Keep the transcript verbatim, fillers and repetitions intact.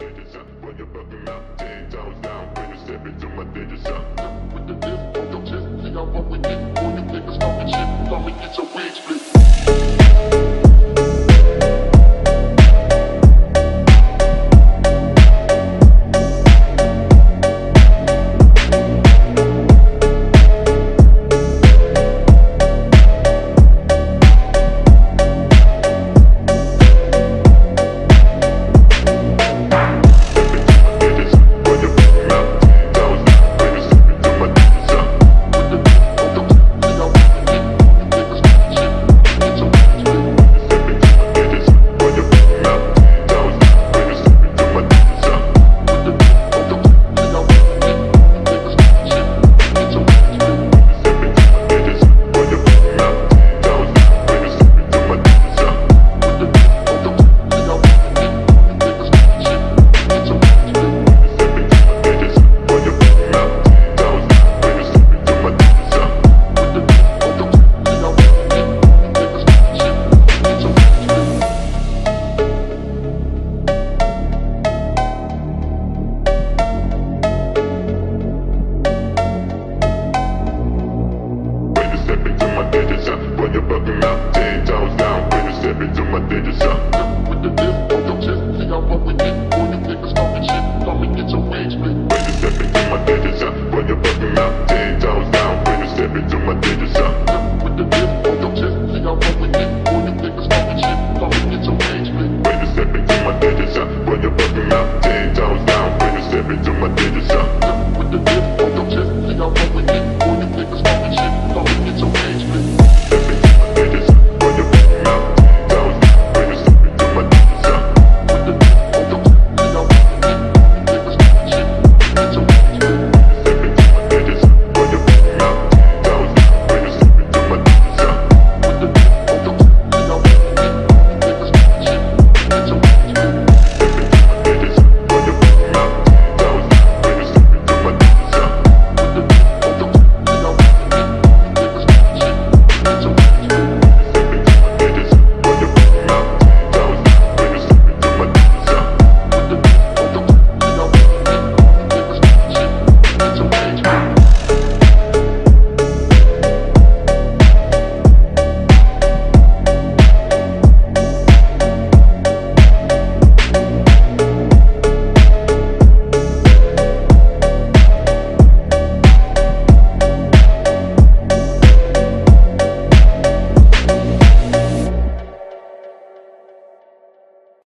digits up. When you're bugging out, ten toes down. When you step into my digits up. With the disc on your chest, see how what we get. All you niggas talking shit, come and get your wig split. When you're bugging out, ten toes down. When you step into my digits up.